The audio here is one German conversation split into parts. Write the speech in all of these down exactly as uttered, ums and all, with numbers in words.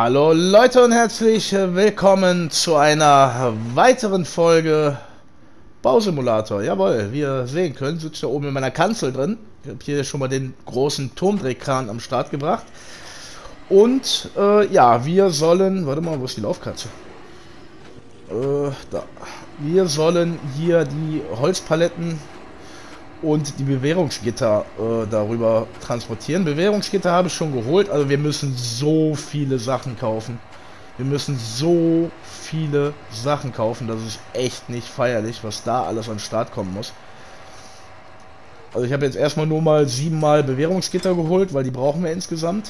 Hallo Leute und herzlich willkommen zu einer weiteren Folge Bausimulator. Jawohl, wie ihr sehen könnt, sitze ich da oben in meiner Kanzel drin. Ich habe hier schon mal den großen Turmdrehkran am Start gebracht. Und äh, ja, wir sollen... Warte mal, wo ist die Laufkatze? Äh, da. Wir sollen hier die Holzpaletten und die Bewährungsgitter äh, darüber transportieren. Bewährungsgitter habe ich schon geholt, also wir müssen so viele Sachen kaufen. Wir müssen so viele Sachen kaufen, das ist echt nicht feierlich, was da alles an den Start kommen muss. Also ich habe jetzt erstmal nur mal siebenmal Bewährungsgitter geholt, weil die brauchen wir insgesamt.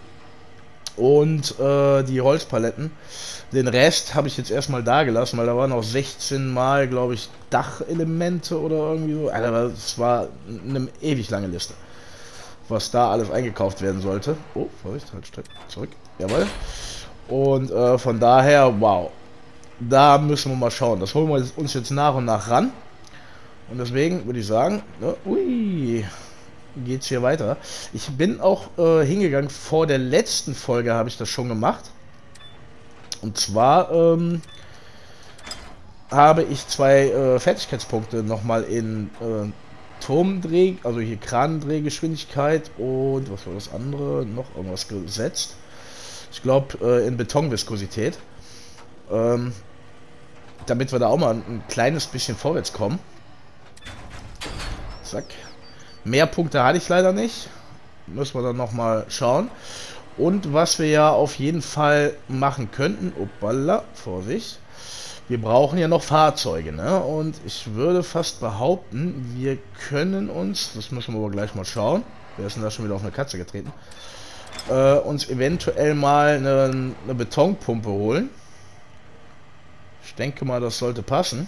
Und äh, die Holzpaletten. Den Rest habe ich jetzt erstmal da gelassen, weil da waren auch sechzehn Mal, glaube ich, Dachelemente oder irgendwie so. Also das war eine ewig lange Liste, was da alles eingekauft werden sollte. Oh, Vorsicht, halt, stopp, zurück. Jawohl. Und äh, von daher, wow. Da müssen wir mal schauen. Das holen wir uns jetzt nach und nach ran. Und deswegen würde ich sagen, ne, ui, geht's hier weiter. Ich bin auch äh, hingegangen, vor der letzten Folge habe ich das schon gemacht. Und zwar ähm, habe ich zwei äh, Fertigkeitspunkte nochmal in äh, Turmdreh, also hier Kranendrehgeschwindigkeit und was war das andere, noch irgendwas gesetzt. Ich glaube äh, in Betonviskosität. Ähm, damit wir da auch mal ein, ein kleines bisschen vorwärts kommen. Zack. Mehr Punkte hatte ich leider nicht. Müssen wir dann nochmal schauen. Und was wir ja auf jeden Fall machen könnten, opala, Vorsicht, wir brauchen ja noch Fahrzeuge, ne? Und ich würde fast behaupten, wir können uns, das müssen wir aber gleich mal schauen, wer ist denn da schon wieder auf eine Katze getreten, äh, uns eventuell mal eine, eine Betonpumpe holen. Ich denke mal, das sollte passen.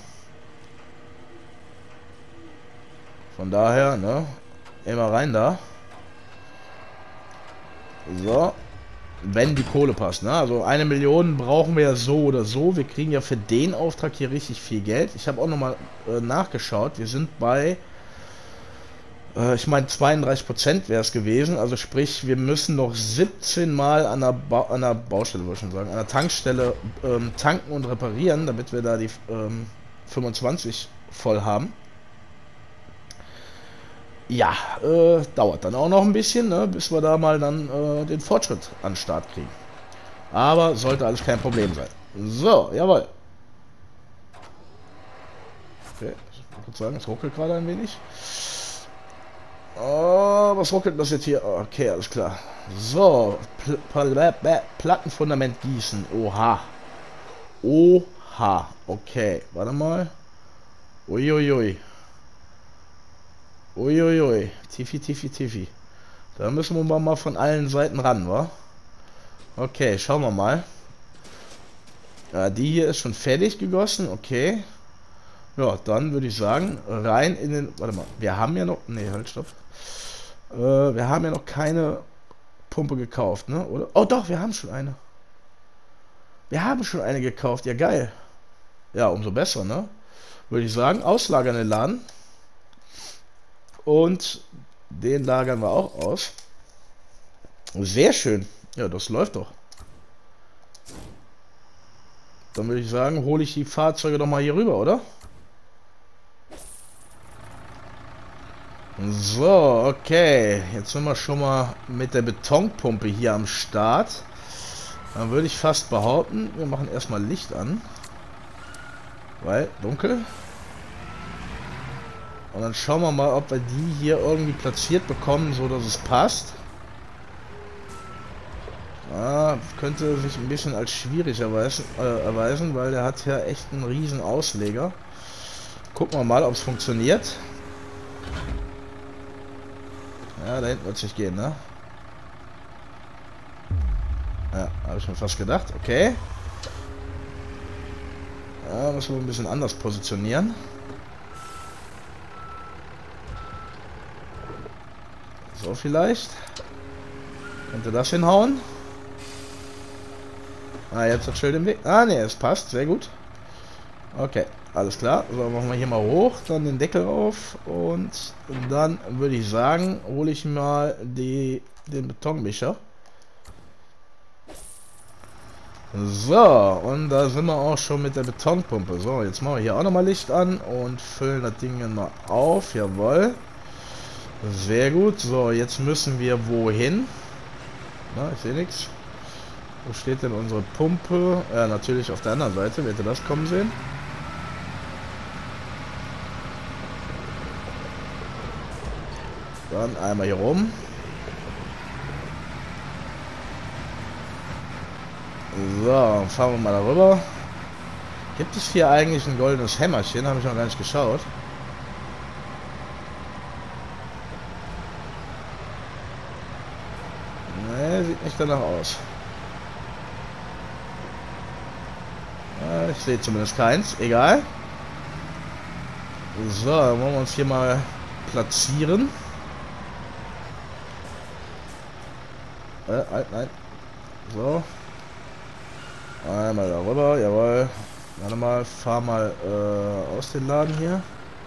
Von daher, ne, immer rein da. So, wenn die Kohle passt, ne? Also eine Million brauchen wir ja so oder so. Wir kriegen ja für den Auftrag hier richtig viel Geld. Ich habe auch nochmal äh, nachgeschaut. Wir sind bei, äh, ich meine zweiunddreißig Prozent wäre es gewesen. Also sprich, wir müssen noch siebzehn Mal an der, ba an der Baustelle, würde ich schon sagen, an der Tankstelle ähm, tanken und reparieren, damit wir da die ähm, fünfundzwanzig voll haben. Ja, äh, dauert dann auch noch ein bisschen, ne, bis wir da mal dann äh, den Fortschritt an den Start kriegen. Aber sollte alles kein Problem sein. So, jawohl. Okay, ich würde sagen, es ruckelt gerade ein wenig. Oh, was ruckelt das jetzt hier? Okay, alles klar. So, Pl Pl Plattenfundament gießen. Oha. Oha. Okay, warte mal. Uiuiui. Uiuiui, Tifi, Tifi, Tifi. Da müssen wir mal von allen Seiten ran, wa? Okay, schauen wir mal. Ja, die hier ist schon fertig gegossen, okay. Ja, dann würde ich sagen, rein in den... Warte mal, wir haben ja noch... Ne, halt, stopp. Äh, wir haben ja noch keine Pumpe gekauft, ne? Oder? Oh doch, wir haben schon eine. Wir haben schon eine gekauft, ja geil. Ja, umso besser, ne? Würde ich sagen, auslagern den Laden. Und den lagern wir auch aus. Sehr schön. Ja, das läuft doch. Dann würde ich sagen, hole ich die Fahrzeuge doch mal hier rüber, oder? So, okay. Jetzt sind wir schon mal mit der Betonpumpe hier am Start. Dann würde ich fast behaupten, wir machen erstmal Licht an. Weil, dunkel. Und dann schauen wir mal, ob wir die hier irgendwie platziert bekommen, so dass es passt. Ah, könnte sich ein bisschen als schwierig erweisen, äh, erweisen, weil der hat ja echt einen riesen Ausleger. Gucken wir mal, ob es funktioniert. Ja, da hinten wird es nicht gehen, ne? Ja, habe ich mir fast gedacht. Okay. Ja, müssen wir ein bisschen anders positionieren. So vielleicht. Könnte das hinhauen? Ah, jetzt hat Schild im Weg. Ah, ne, es passt. Sehr gut. Okay, alles klar. So, machen wir hier mal hoch, dann den Deckel auf. Und dann würde ich sagen, hole ich mal die, den Betonmischer. So, und da sind wir auch schon mit der Betonpumpe. So, jetzt machen wir hier auch nochmal Licht an und füllen das Ding mal auf. Jawohl. Sehr gut. So, jetzt müssen wir wohin? Na, ich sehe nichts. Wo steht denn unsere Pumpe? Ja, natürlich auf der anderen Seite. Wer hätte das kommen sehen? Dann einmal hier rum. So, fahren wir mal darüber. Gibt es hier eigentlich ein goldenes Hämmerchen? Habe ich noch gar nicht geschaut. Ne, sieht nicht danach aus. Ich sehe zumindest keins. Egal. So, dann wollen wir uns hier mal platzieren. Äh, nein. So. Einmal darüber, jawohl. Warte mal, fahr mal äh, aus dem Laden hier.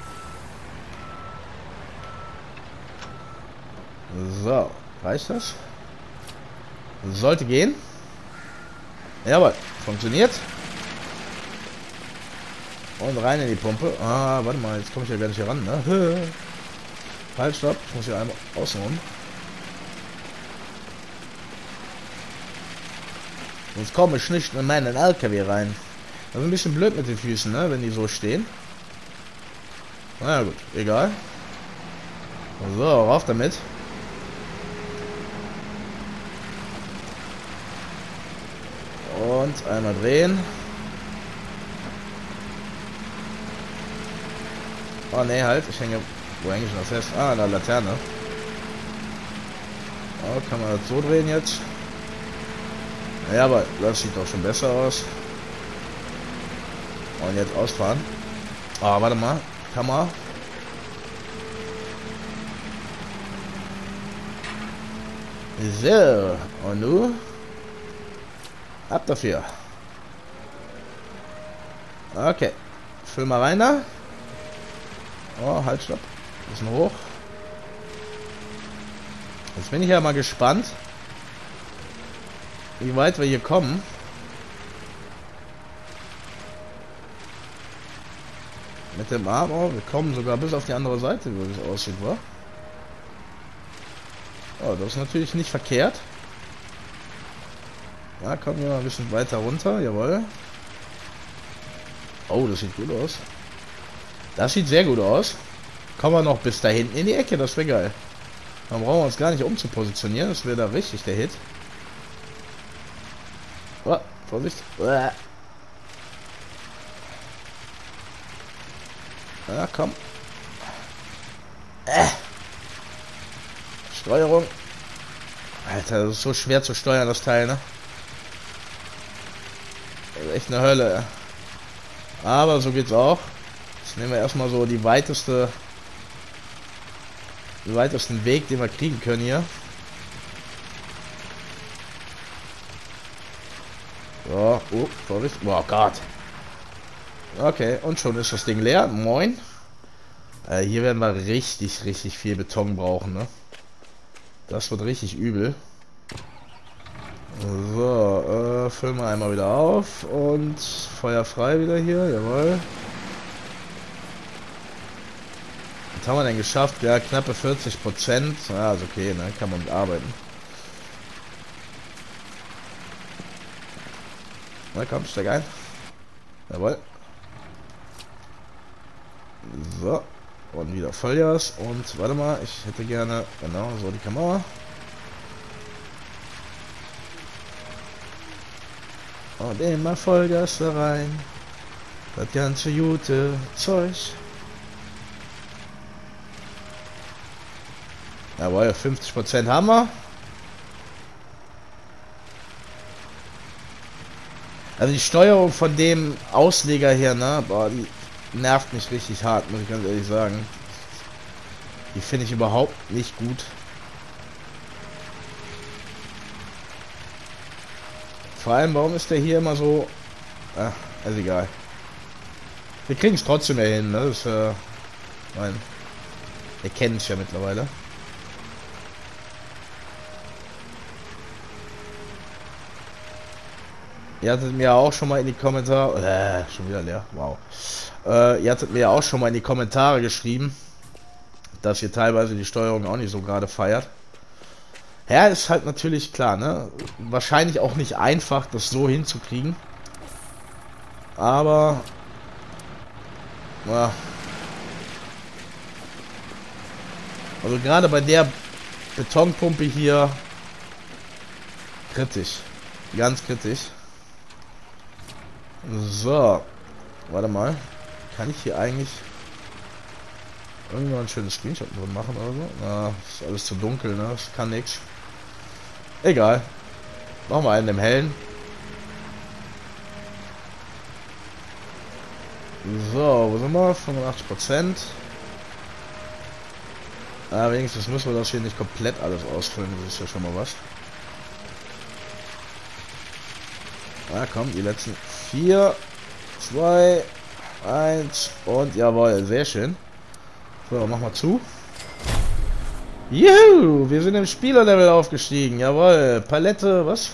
So, reicht das? Sollte gehen. Jawohl, funktioniert. Und rein in die Pumpe. Ah, warte mal, jetzt komme ich ja gar nicht hier ran, ne? Halt, stopp, ich muss hier einmal außen rum. Sonst komme ich nicht in meinen L K W rein. Das ist ein bisschen blöd mit den Füßen, ne? Wenn die so stehen. Na ja, gut, egal. So, rauf damit. Und einmal drehen. Oh ne, halt, ich hänge. Wo hänge ich noch fest? Ah, an der Laterne. Oh, kann man das so drehen jetzt? Ja, aber das sieht doch schon besser aus. Und jetzt ausfahren. Ah, warte mal. Kamera. So. Und nun? Ab dafür. Okay. Füll mal rein da. Oh, halt, stopp. Bisschen hoch. Jetzt bin ich ja mal gespannt, wie weit wir hier kommen. Mit dem Arm, oh, wir kommen sogar bis auf die andere Seite, wie es aussieht, wa? Oh, das ist natürlich nicht verkehrt. Ja, kommen wir mal ein bisschen weiter runter, jawohl. Oh, das sieht gut aus. Das sieht sehr gut aus. Kommen wir noch bis da hinten in die Ecke, das wäre geil. Dann brauchen wir uns gar nicht umzupositionieren, das wäre da richtig der Hit. Oh, Vorsicht. Ja, komm. Äh. Steuerung. Alter, das ist so schwer zu steuern, das Teil, ne? Das ist echt eine Hölle. Aber so geht's auch. Jetzt nehmen wir erstmal so die weiteste, den weitesten Weg, den wir kriegen können hier. So, oh, Vorsicht. Oh Gott. Okay, und schon ist das Ding leer. Moin. Äh, hier werden wir richtig, richtig viel Beton brauchen, ne? Das wird richtig übel. So, äh, füllen wir einmal wieder auf und Feuer frei wieder hier, jawohl. Was haben wir denn geschafft? Ja, knappe vierzig Prozent. Ja, ist okay, ne? Kann man mit arbeiten. Na komm, steig ein. Jawohl. So. Und wieder Vollgas. Und warte mal, ich hätte gerne, genau, so die Kamera. Und immer Vollgas da rein. Das ganze gute Zeug. Jawohl, fünfzig Prozent haben wir. Also die Steuerung von dem Ausleger hier, ne, boah, die nervt mich richtig hart, muss ich ganz ehrlich sagen. Die finde ich überhaupt nicht gut. Vor allem, warum ist der hier immer so... Ach, ist egal. Wir kriegen es trotzdem mehr hin, ne? Das ist, äh, mein... Wir kennen es ja mittlerweile. Ihr hattet mir auch schon mal in die Kommentare... Äh, schon wieder leer. Wow. Äh, ihr hattet mir auch schon mal in die Kommentare geschrieben, dass ihr teilweise die Steuerung auch nicht so gerade feiert. Ja, ist halt natürlich klar, ne? Wahrscheinlich auch nicht einfach, das so hinzukriegen. Aber... Ja. Also gerade bei der Betonpumpe hier... Kritisch. Ganz kritisch. So. Warte mal. Kann ich hier eigentlich irgendwann ein schönes Screenshot drin machen oder so? Na, ist alles zu dunkel, ne? Das kann nix. Egal. Machen wir einen im Hellen. So, wo sind wir? fünfundachtzig Prozent. Ah, wenigstens müssen wir das hier nicht komplett alles ausfüllen. Das ist ja schon mal was. Na komm, die letzten vier, zwei, eins und jawohl, sehr schön. So, mach mal zu. Juhu, wir sind im Spielerlevel aufgestiegen. Jawohl, Palette, was?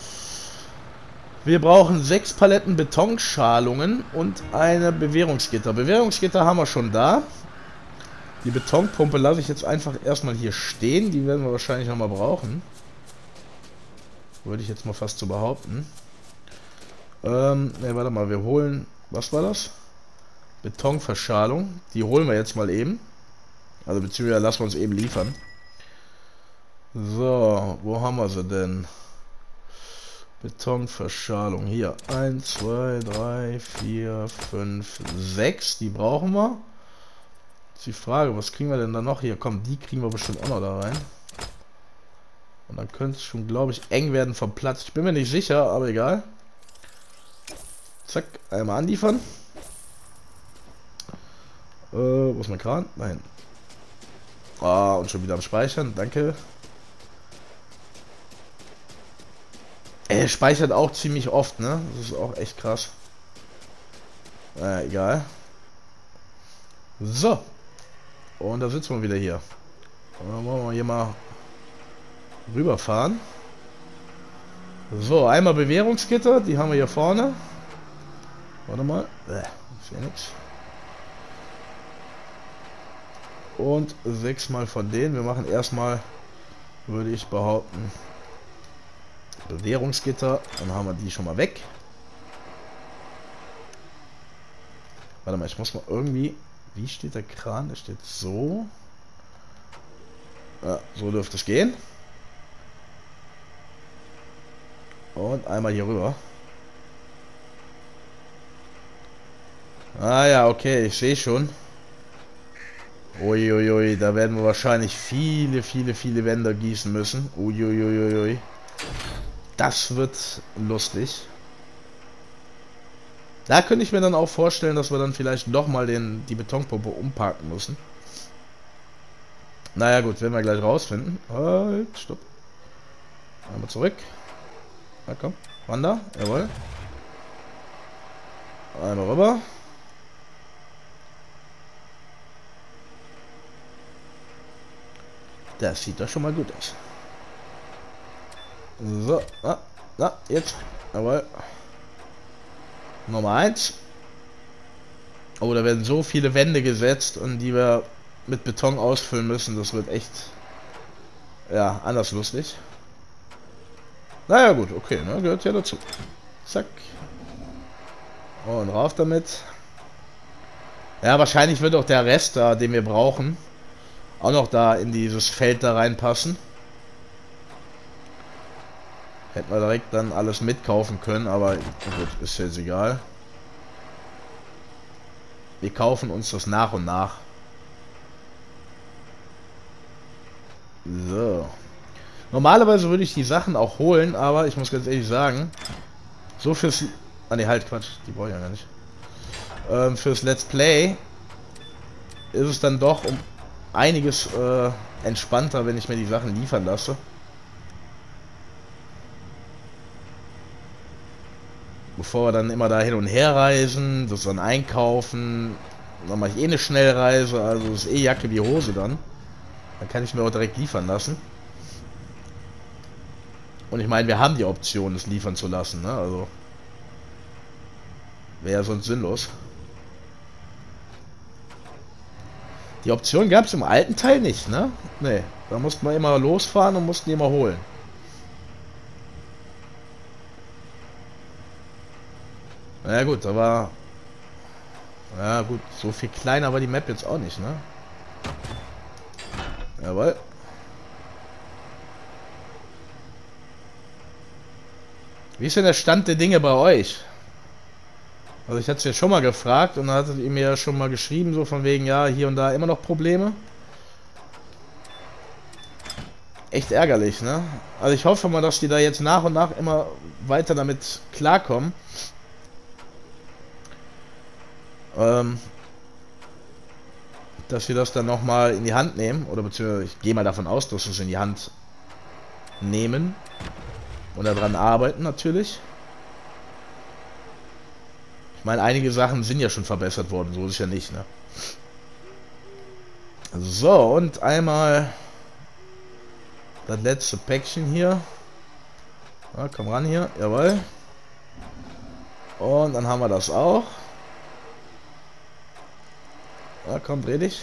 Wir brauchen sechs Paletten Betonschalungen und eine Bewährungsgitter. Bewährungsgitter haben wir schon da. Die Betonpumpe lasse ich jetzt einfach erstmal hier stehen. Die werden wir wahrscheinlich noch mal brauchen. Würde ich jetzt mal fast so behaupten. Ähm, ne, warte mal, wir holen... Was war das? Betonverschalung. Die holen wir jetzt mal eben. Also beziehungsweise lassen wir uns eben liefern. So, wo haben wir sie denn? Betonverschalung. Hier. eins, zwei, drei, vier, fünf, sechs. Die brauchen wir. Jetzt die Frage, was kriegen wir denn da noch? Hier, komm, die kriegen wir bestimmt auch noch da rein. Und dann könnte es schon, glaube ich, eng werden vom Platz. Ich bin mir nicht sicher, aber egal. Zack, einmal anliefern. Äh, wo ist mein Kran? Nein. Ah, und schon wieder am Speichern, danke. Er speichert auch ziemlich oft, ne? Das ist auch echt krass. Äh, egal. So. Und da sitzen wir wieder hier. Und dann wollen wir hier mal rüberfahren. So, einmal Bewährungsgitter, die haben wir hier vorne. Warte mal. Äh, ist ja nichts. Und sechsmal von denen. Wir machen erstmal, würde ich behaupten, Bewährungsgitter. Dann haben wir die schon mal weg. Warte mal, ich muss mal irgendwie... Wie steht der Kran? Der steht so. Ja, so dürfte es gehen. Und einmal hier rüber. Ah ja, okay, ich sehe schon. Uiuiui, da werden wir wahrscheinlich viele, viele, viele Wände gießen müssen. Uiuiuiui. Das wird lustig. Da könnte ich mir dann auch vorstellen, dass wir dann vielleicht noch mal den, die Betonpumpe umparken müssen. Naja gut, werden wir gleich rausfinden. Halt, stopp. Einmal zurück. Na komm, Wander, jawohl. Einmal rüber. Das sieht doch schon mal gut aus. So, na, na, jetzt. Jawohl. Nummer eins. Oh, da werden so viele Wände gesetzt und die wir mit Beton ausfüllen müssen. Das wird echt, ja, anders lustig. Naja gut, okay, ne, gehört ja dazu. Zack. Und rauf damit. Ja, wahrscheinlich wird auch der Rest da, den wir brauchen, auch noch da in dieses Feld da reinpassen. Hätten wir direkt dann alles mitkaufen können, aber gut, ist jetzt egal. Wir kaufen uns das nach und nach. So. Normalerweise würde ich die Sachen auch holen, aber ich muss ganz ehrlich sagen, so fürs... Ah ne, halt, Quatsch, die brauche ich ja gar nicht. Ähm, fürs Let's Play ist es dann doch um einiges äh, entspannter, wenn ich mir die Sachen liefern lasse. Bevor wir dann immer da hin und her reisen, das dann einkaufen, dann mache ich eh eine Schnellreise, also ist eh Jacke wie Hose dann. Dann kann ich mir auch direkt liefern lassen. Und ich meine, wir haben die Option, es liefern zu lassen, ne? Also Wäre ja sonst sinnlos. Die Option gab es im alten Teil nicht, ne? Ne, da mussten wir immer losfahren und mussten die immer holen. Na ja, gut, da war... Ja gut, so viel kleiner war die Map jetzt auch nicht, ne? Jawohl. Wie ist denn der Stand der Dinge bei euch? Also ich hatte es ja schon mal gefragt und dann hattet ihr mir ja schon mal geschrieben, so von wegen, ja, hier und da immer noch Probleme. Echt ärgerlich, ne? Also ich hoffe mal, dass die da jetzt nach und nach immer weiter damit klarkommen. Ähm, dass wir das dann nochmal in die Hand nehmen. Oder beziehungsweise ich gehe mal davon aus, dass wir es in die Hand nehmen. Und daran arbeiten natürlich. Ich meine, einige Sachen sind ja schon verbessert worden, so ist es ja nicht, ne? So, und einmal das letzte Päckchen hier. Ja, komm ran hier, jawohl. Und dann haben wir das auch. Ja, komm, dreh dich.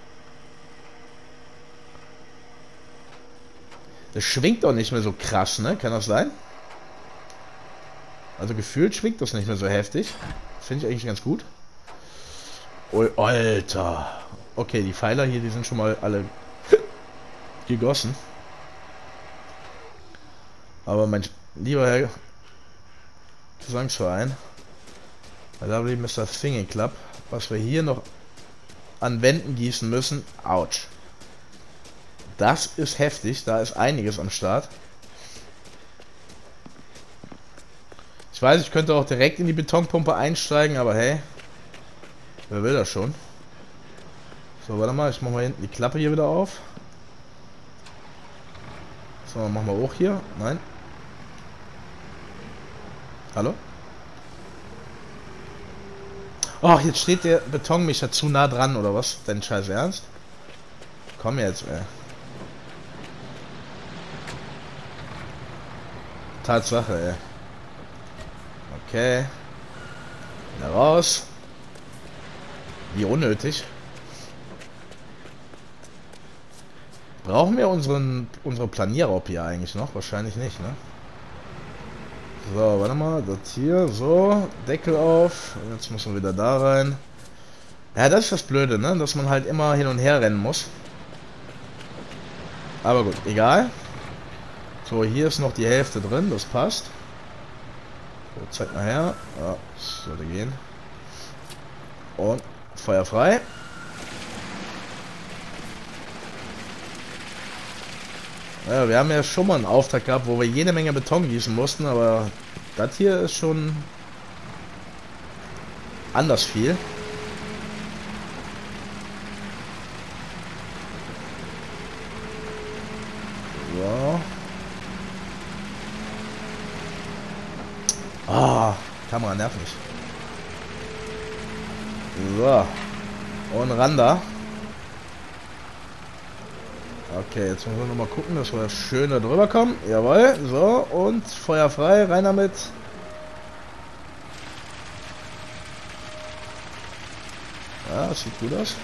Das schwingt doch nicht mehr so krass, ne? Kann das sein? Also gefühlt schwingt das nicht mehr so heftig. Finde ich eigentlich ganz gut. Oh, Alter. Okay, die Pfeiler hier, die sind schon mal alle gegossen. Aber mein lieber Herr Gesangsverein, bei W Mister Singing Club, was wir hier noch an Wänden gießen müssen, ouch. Das ist heftig, da ist einiges am Start. Ich weiß, ich könnte auch direkt in die Betonpumpe einsteigen, aber hey, wer will das schon? So, warte mal, ich mach mal hinten die Klappe hier wieder auf. So, machen wir hoch hier. Nein. Hallo? Ach, jetzt steht der Betonmischer zu nah dran, oder was? Dein Scheiß Ernst? Komm jetzt, ey. Tatsache, ey. Okay. Wieder raus. Wie unnötig. Brauchen wir unseren unsere Planierraub hier eigentlich noch? Wahrscheinlich nicht, ne? So, warte mal. Das hier. So. Deckel auf. Jetzt müssen wir wieder da rein. Ja, das ist das Blöde, ne? Dass man halt immer hin und her rennen muss. Aber gut, egal. So, hier ist noch die Hälfte drin. Das passt. So, zeig mal her. Ja, das sollte gehen. Und Feuer frei. Ja, wir haben ja schon mal einen Auftrag gehabt, wo wir jede Menge Beton gießen mussten, aber das hier ist schon anders viel. So. Ah, Kamera nervt mich. So. Und ran da. Okay, jetzt müssen wir noch mal gucken, dass wir schön da drüber kommen. Jawohl, so, und Feuer frei, rein damit. Ja, das sieht gut aus.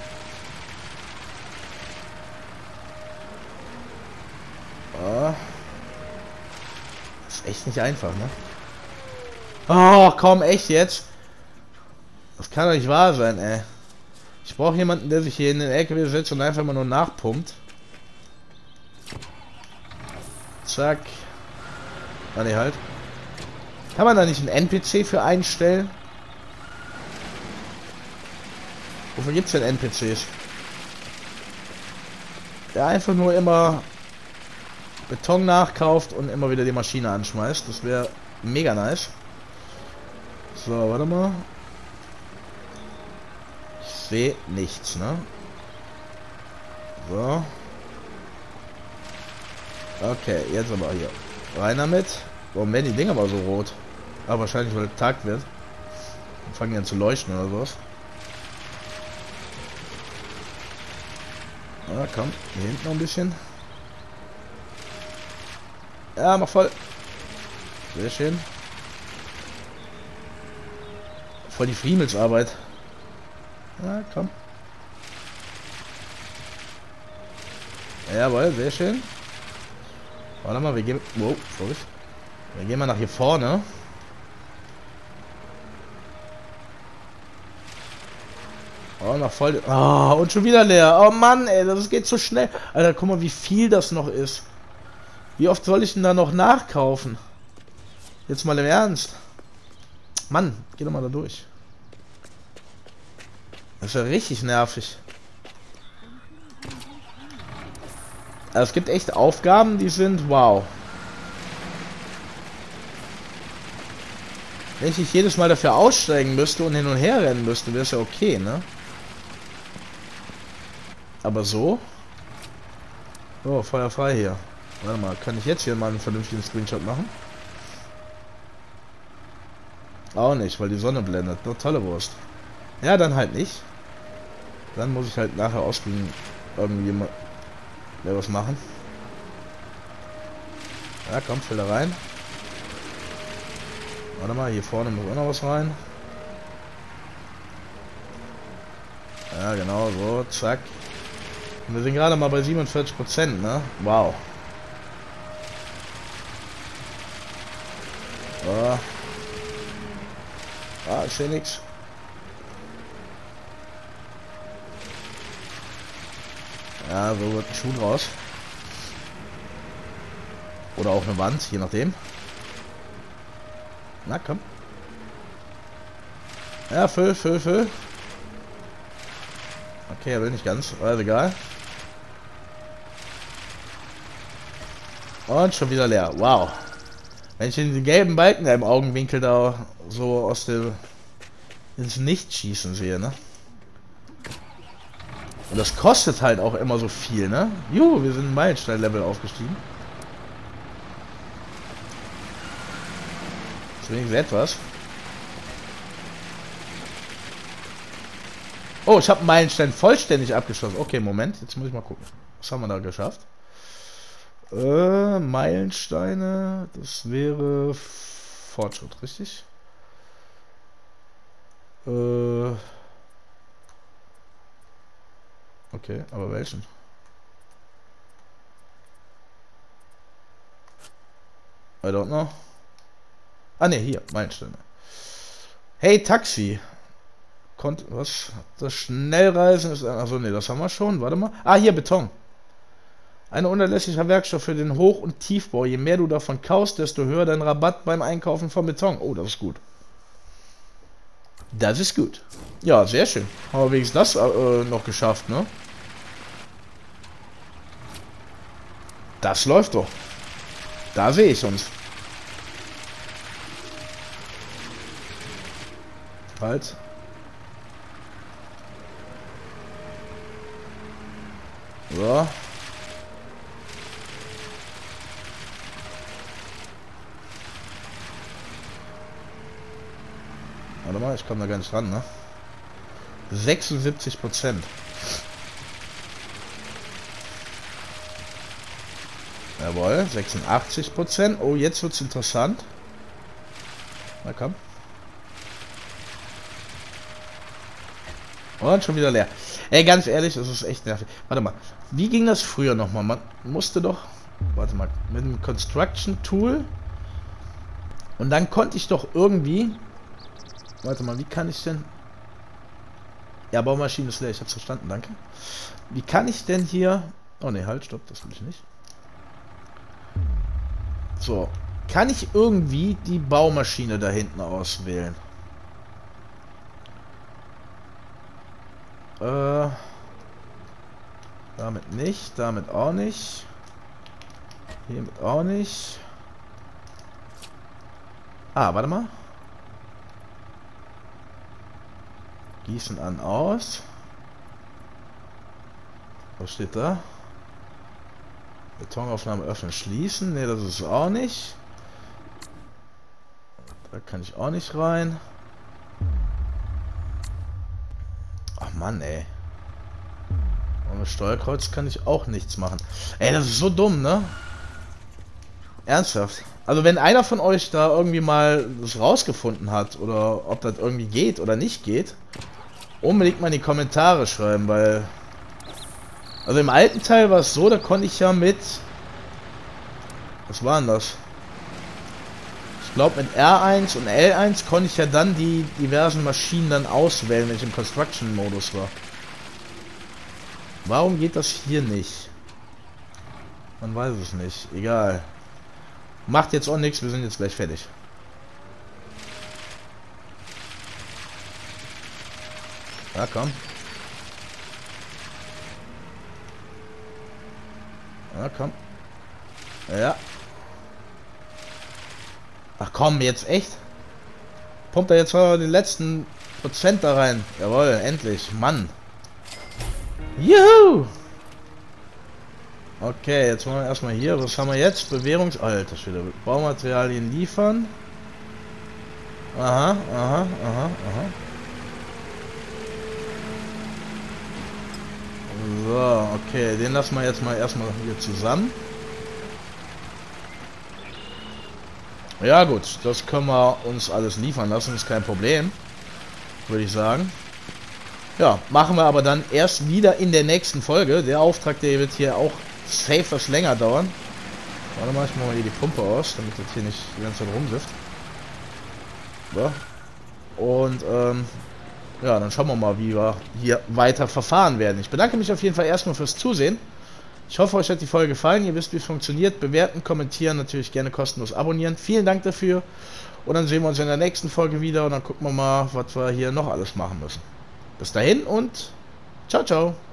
Ah. Das ist echt nicht einfach, ne? Oh, komm, echt jetzt? Das kann doch nicht wahr sein, ey. Ich brauche jemanden, der sich hier in den L K W setzt und einfach mal nur nachpumpt. Zack. Ah, ne, halt. Kann man da nicht einen N P C für einstellen? Wofür gibt es denn N P Cs? Der einfach nur immer Beton nachkauft und immer wieder die Maschine anschmeißt. Das wäre mega nice. So, warte mal. Ich sehe nichts, ne? So. Okay, jetzt aber hier. Rein damit. Warum werden die Dinger aber so rot? Ah, wahrscheinlich, weil es Tag wird. Und fangen die an zu leuchten oder sowas. Ah, komm. Hier hinten noch ein bisschen. Ja, mach voll. Sehr schön. Voll die Friemelsarbeit. Ja, komm. Jawohl, sehr schön. Warte mal, wir gehen... Wow, Vorsicht. Wir gehen mal nach hier vorne. Oh, noch voll... Oh, und schon wieder leer. Oh Mann, ey, das geht so schnell. Alter, guck mal, wie viel das noch ist. Wie oft soll ich denn da noch nachkaufen? Jetzt mal im Ernst. Mann, geh doch mal da durch. Das ist ja richtig nervig. Also es gibt echt Aufgaben, die sind wow. Wenn ich nicht jedes Mal dafür aussteigen müsste und hin und her rennen müsste, wäre es ja okay, ne? Aber so? Oh, Feuer frei hier. Warte mal, kann ich jetzt hier mal einen vernünftigen Screenshot machen? Auch nicht, weil die Sonne blendet. Nur tolle Wurst. Ja, dann halt nicht. Dann muss ich halt nachher ausspringen. Irgendwie mal ja, was machen. Ja, komm, füll da rein. Warte mal, hier vorne muss auch noch was rein. Ja, genau, so, zack. Und wir sind gerade mal bei siebenundvierzig Prozent, ne? Wow. So. Ah, ich sehe nichts. Ja, so wird ein Schuh draus. Oder auch eine Wand, je nachdem. Na komm. Ja, füll, füll, füll. Okay, er will nicht ganz, aber ist egal. Und schon wieder leer. Wow. Wenn ich den gelben Balken da im Augenwinkel da so aus dem ins Nichts schießen sehe, ne? Und das kostet halt auch immer so viel, ne? Juhu, wir sind ein Meilenstein-Level aufgestiegen. Das ist wenigstens etwas. Oh, ich habe einen Meilenstein vollständig abgeschlossen. Okay, Moment, jetzt muss ich mal gucken. Was haben wir da geschafft? Äh, Meilensteine, das wäre Fortschritt, richtig? Äh... Okay, aber welchen? I don't know. Ah ne, hier, Meilensteine. Hey Taxi. Konnte was? Das Schnellreisen ist. Achso, ne, das haben wir schon. Warte mal. Ah, hier Beton. Ein unerlässlicher Werkstoff für den Hoch- und Tiefbau. Je mehr du davon kaufst, desto höher dein Rabatt beim Einkaufen von Beton. Oh, das ist gut. Das ist gut. Ja, sehr schön. Haben wir wenigstens das äh, noch geschafft, ne? Das läuft doch. Da sehe ich uns. Halt. So. Warte mal, ich komme da gar nicht ran, ne? sechsundsiebzig Prozent. Jawohl, sechsundachtzig Prozent. Oh, jetzt wird's interessant. Na komm. Und schon wieder leer. Ey, ganz ehrlich, das ist echt nervig. Warte mal, wie ging das früher nochmal? Man musste doch... Warte mal, mit dem Construction Tool. Und dann konnte ich doch irgendwie... Warte mal, wie kann ich denn... Ja, Baumaschine ist leer, ich hab's verstanden, danke. Wie kann ich denn hier... Oh ne, halt, stopp, das will ich nicht. So, kann ich irgendwie die Baumaschine da hinten auswählen? Äh, damit nicht, damit auch nicht. Hiermit auch nicht. Ah, warte mal. Gießen an, aus. Was steht da? Betonaufnahme öffnen, schließen. Ne, das ist auch nicht. Da kann ich auch nicht rein. Ach Mann, ey. Ohne Steuerkreuz kann ich auch nichts machen. Ey, das ist so dumm, ne? Ernsthaft. Also wenn einer von euch da irgendwie mal das rausgefunden hat oder ob das irgendwie geht oder nicht geht, unbedingt mal in die Kommentare schreiben, weil... Also im alten Teil war es so, da konnte ich ja mit... Was war denn das? Ich glaube mit R eins und L eins konnte ich ja dann die diversen Maschinen dann auswählen, wenn ich im Construction-Modus war. Warum geht das hier nicht? Man weiß es nicht. Egal. Macht jetzt auch nichts, wir sind jetzt gleich fertig. Ja, komm. Ja, komm. Ja. Ach komm, jetzt echt? Pumpt er jetzt mal den letzten Prozent da rein. Jawohl, endlich. Mann. Juhu! Okay, jetzt machen wir erstmal hier. Was haben wir jetzt? Bewährungs... Alter Schwede. Baumaterialien liefern. Aha, aha, aha, aha. So, okay. Den lassen wir jetzt mal erstmal hier zusammen. Ja gut, das können wir uns alles liefern lassen, ist kein Problem, würde ich sagen. Ja, machen wir aber dann erst wieder in der nächsten Folge. Der Auftrag, der wird hier auch safe was länger dauern. Warte mal, ich mache mal hier die Pumpe aus, damit das hier nicht die ganze Zeit rumsifft. So. Und ähm, ja, dann schauen wir mal, wie wir hier weiter verfahren werden. Ich bedanke mich auf jeden Fall erstmal fürs Zusehen. Ich hoffe, euch hat die Folge gefallen. Ihr wisst, wie es funktioniert. Bewerten, kommentieren, natürlich gerne kostenlos abonnieren. Vielen Dank dafür. Und dann sehen wir uns in der nächsten Folge wieder. Und dann gucken wir mal, was wir hier noch alles machen müssen. Bis dahin und ciao, ciao.